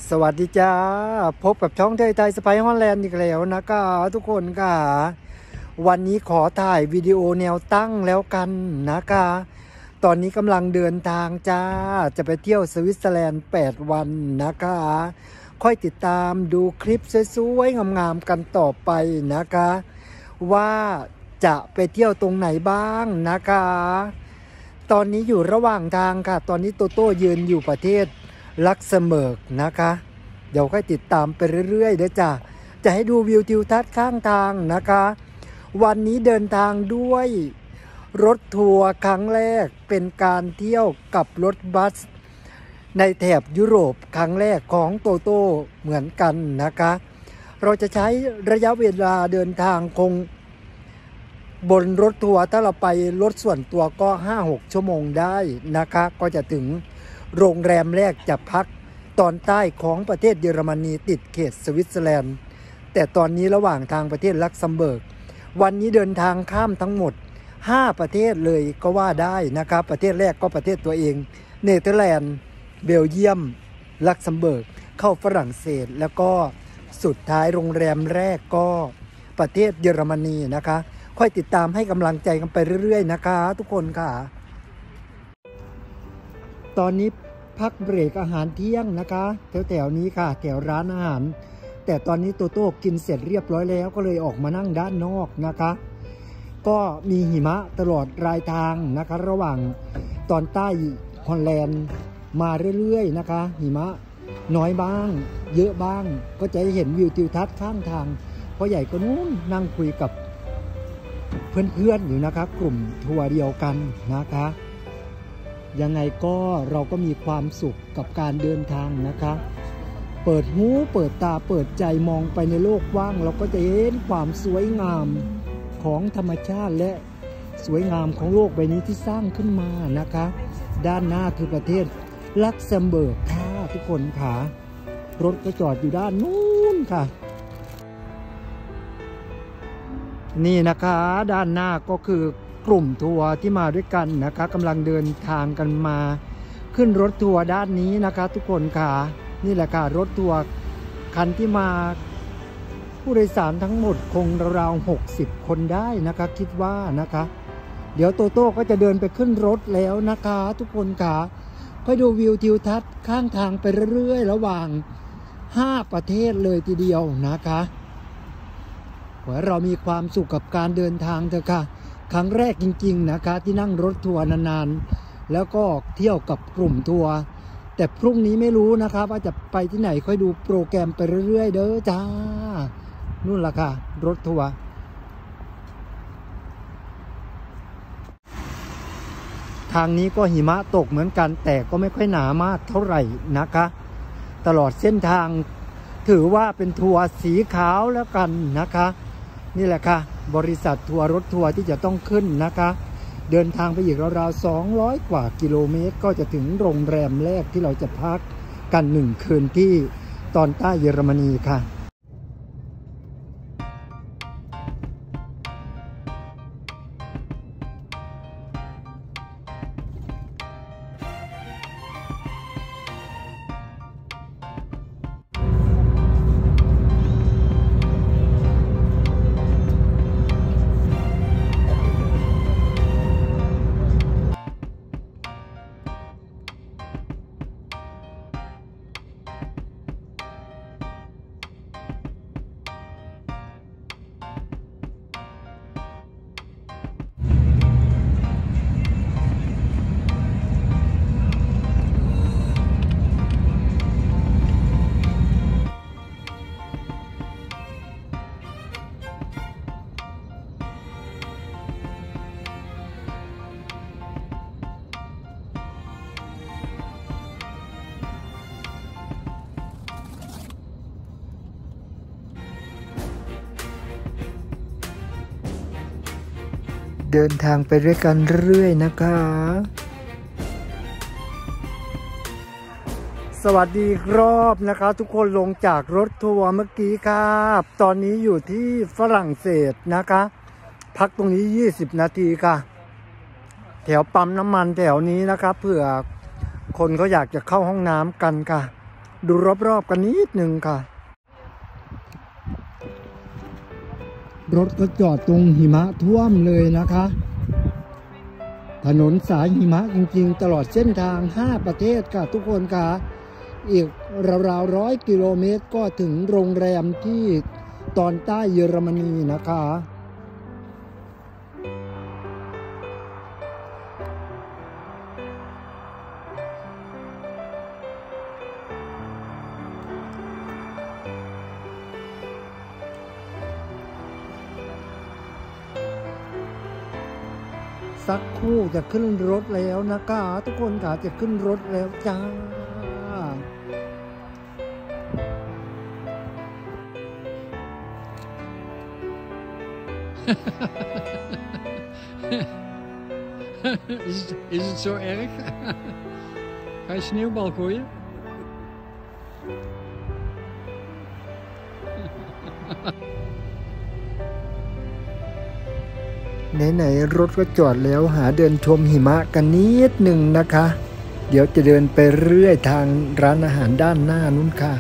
สวัสดีจ้าพบกับช่องไทยสไปฮอลแลนด์อีกแล้วนะคะทุกคนค่ะวันนี้ขอถ่ายวิดีโอแนวตั้งแล้วกันนะคะตอนนี้กำลังเดินทางจ้าจะไปเที่ยวสวิตเซอร์แลนด์8วันนะคะค่อยติดตามดูคลิปสวยๆงามๆกันต่อไปนะคะว่าจะไปเที่ยวตรงไหนบ้างนะคะตอนนี้อยู่ระหว่างทางค่ะตอนนี้โตโต้ยืนอยู่ประเทศลักเซมเบิร์กนะคะเดี๋ยวค่อยติดตามไปเรื่อยๆเด้อจ้ะจะให้ดูวิวทิวทัศน์ข้างทางนะคะวันนี้เดินทางด้วยรถทัวร์ครั้งแรกเป็นการเที่ยวกับรถบัสในแถบยุโรปครั้งแรกของโตโต้เหมือนกันนะคะเราจะใช้ระยะเวลาเดินทางคงบนรถทัวร์ถ้าเราไปรถส่วนตัวก็ 5-6 ชั่วโมงได้นะคะก็จะถึงโรงแรมแรกจะพักตอนใต้ของประเทศเยอรมนีติดเขตสวิตเซอร์แลนด์แต่ตอนนี้ระหว่างทางประเทศลักเซมเบิร์กวันนี้เดินทางข้ามทั้งหมด5ประเทศเลยก็ว่าได้นะครับประเทศแรกก็ประเทศตัวเองเนเธอร์แลนด์เบลเยียมลักเซมเบิร์กเข้าฝรั่งเศสแล้วก็สุดท้ายโรงแรมแรกก็ประเทศเยอรมนีนะคะค่อยติดตามให้กำลังใจกันไปเรื่อยๆนะคะทุกคนค่ะตอนนี้พักเบรกอาหารเที่ยงนะคะแถวๆนี้ค่ะแถวร้านอาหารแต่ตอนนี้โตโต้กินเสร็จเรียบร้อยแล้วก็เลยออกมานั่งด้านนอกนะคะก็มีหิมะตลอดรายทางนะคะระหว่างตอนใต้ฮอลแลนด์มาเรื่อยๆนะคะหิมะน้อยบ้างเยอะบ้างก็จะเห็นวิวทิวทัศน์ข้างทางเพราะใหญ่ก็นู้นนั่งคุยกับเพื่อนๆอยู่นะคะกลุ่มทัวร์เดียวกันนะคะยังไงก็เราก็มีความสุขกับการเดินทางนะคะเปิดหูเปิดตาเปิดใจมองไปในโลกว่างเราก็จะเห็นความสวยงามของธรรมชาติและสวยงามของโลกใบนี้ที่สร้างขึ้นมานะคะด้านหน้าคือประเทศลักเซมเบิร์กค่ะทุกคนค่ะรถก็จอดอยู่ด้านนู้นค่ะนี่นะคะด้านหน้าก็คือกลุ่มทัวร์ที่มาด้วยกันนะคะกำลังเดินทางกันมาขึ้นรถทัวร์ด้านนี้นะคะทุกคนค่ะนี่แหละค่ะรถทัวร์คันที่มาผู้โดยสารทั้งหมดคงราวๆ60 คนได้นะคะคิดว่านะคะเดี๋ยวโตโต้ก็จะเดินไปขึ้นรถแล้วนะคะทุกคนค่ะค่อยดูวิวทิวทัศน์ข้างทางไปเรื่อยๆระหว่าง5ประเทศเลยทีเดียวนะคะขอให้เรามีความสุขกับการเดินทางเถอะค่ะครั้งแรกจริงๆนะคะที่นั่งรถทัวร์นานๆแล้วก็เที่ยวกับกลุ่มทัวร์แต่พรุ่งนี้ไม่รู้นะคะว่าจะไปที่ไหนค่อยดูโปรแกรมไปเรื่อยๆเด้อจ้านู่นล่ะค่ะรถทัวร์ทางนี้ก็หิมะตกเหมือนกันแต่ก็ไม่ค่อยหนามากเท่าไหร่นะคะตลอดเส้นทางถือว่าเป็นทัวร์สีขาวแล้วกันนะคะนี่แหละค่ะบริษัททัวร์รถทัวร์ที่จะต้องขึ้นนะคะเดินทางไปอีกราวๆ200 กว่ากิโลเมตรก็จะถึงโรงแรมแรกที่เราจะพักกัน1 คืนที่ตอนใต้เยอรมนีค่ะเดินทางไปด้วยกันเรื่อยนะคะสวัสดีรอบนะคะทุกคนลงจากรถทัวร์เมื่อกี้ครับตอนนี้อยู่ที่ฝรั่งเศสนะคะพักตรงนี้20 นาทีค่ะ แถวปั๊มน้ำมันแถวนี้นะครับเผื่อคนเขาอยากจะเข้าห้องน้ำกันค่ะดูรอบๆกันนิดหนึ่งค่ะรถก็จอดตรงหิมะท่วมเลยนะคะถนนสายหิมะจริงๆตลอดเส้นทาง5ประเทศค่ะทุกคนค่ะอีกราวๆ100 กิโลเมตรก็ถึงโรงแรมที่ตอนใต้เยอรมนีนะคะสักครู่จะขึ้นรถแล้วนะคะทุกคนค่ะจะขึ้นรถแล้วจ้า Is het zo erg? Ga je sneeuwbal gooien? ไหนๆรถก็จอดแล้วหาเดินชมหิมะกันนิดหนึ่งนะคะ เดี๋ยวจะเดินไปเรื่อยทางร้านอาหารด้านหน้านู้นค่ะ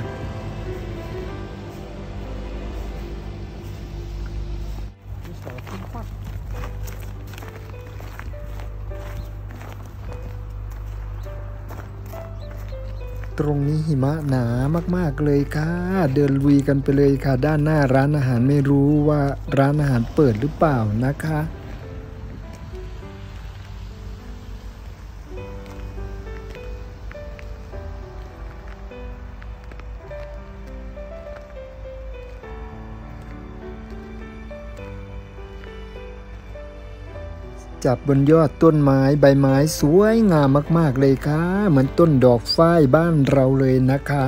ตรงนี้หิมะหนามากๆเลยค่ะเดินลุยกันไปเลยค่ะด้านหน้าร้านอาหารไม่รู้ว่าร้านอาหารเปิดหรือเปล่านะคะจับบนยอดต้นไม้ใบไม้สวยงามมากๆเลยค่ะเหมือนต้นดอกฝ้ายบ้านเราเลยนะคะ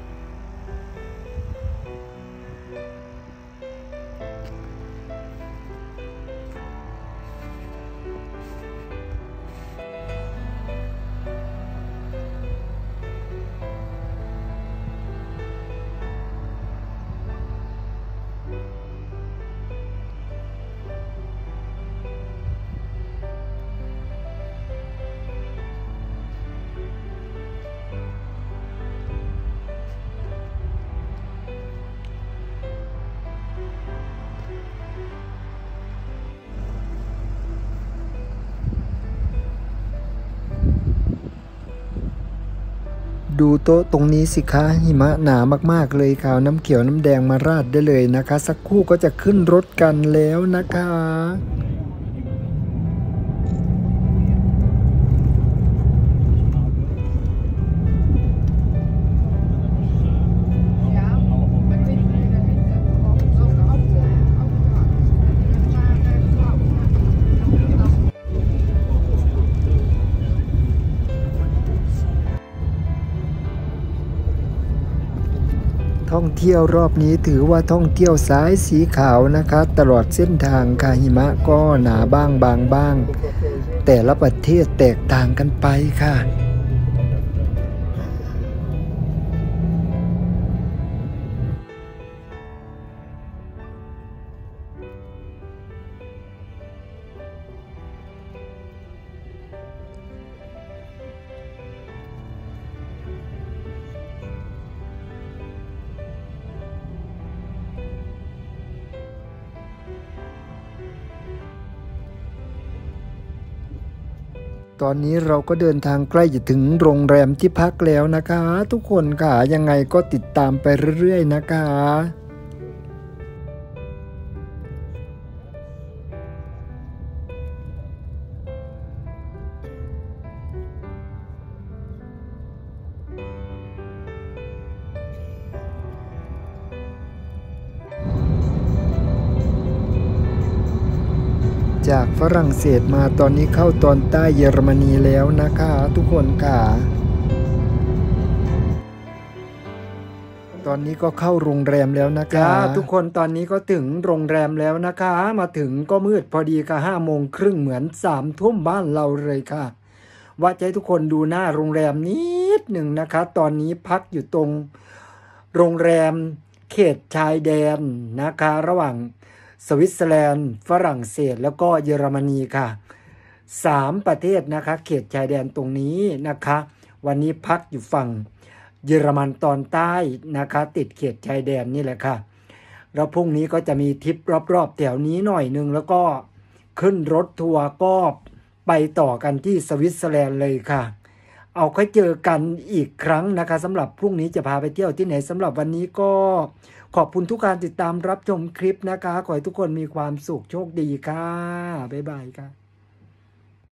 ดูโต๊ะตรงนี้สิคะหิมะหนามากๆเลยค่ะน้ำเขียวน้ำแดงมาราดได้เลยนะคะสักครู่ก็จะขึ้นรถกันแล้วนะคะท่องเที่ยวรอบนี้ถือว่าท่องเที่ยวสายสีขาวนะคะตลอดเส้นทางค่ะหิมะก็หนาบ้างบางบ้างแต่ละประเทศแตกต่างกันไปค่ะตอนนี้เราก็เดินทางใกล้จะถึงโรงแรมที่พักแล้วนะคะทุกคนค่ะยังไงก็ติดตามไปเรื่อยๆนะคะจากฝรั่งเศสมาตอนนี้เข้าตอนใต้เยอรมนีแล้วนะคะทุกคนค่ะตอนนี้ก็เข้าโรงแรมแล้วนะคะทุกคนตอนนี้ก็ถึงโรงแรมแล้วนะคะมาถึงก็มืดพอดีค่ะ5 โมงครึ่งเหมือน3 ทุ่มบ้านเราเลยค่ะว่าจะให้ทุกคนดูหน้าโรงแรมนิดหนึ่งนะคะตอนนี้พักอยู่ตรงโรงแรมเขตชายแดนนะคะระหว่างสวิตเซอร์แลนด์ฝรั่งเศสแล้วก็เยอรมนีค่ะ3 ประเทศนะคะเขตชายแดนตรงนี้นะคะวันนี้พักอยู่ฝั่งเยอรมันตอนใต้นะคะติดเขตชายแดนนี่แหละค่ะแล้วพรุ่งนี้ก็จะมีทริปรอบๆแถวนี้หน่อยนึงแล้วก็ขึ้นรถทัวร์ก็ไปต่อกันที่สวิตเซอร์แลนด์เลยค่ะเอาค่อยเจอกันอีกครั้งนะคะสำหรับพรุ่งนี้จะพาไปเที่ยวที่ไหนสำหรับวันนี้ก็ขอบคุณทุกการติดตามรับชมคลิปนะคะขอให้ทุกคนมีความสุขโชคดีค่ะบ๊ายบายค่ะ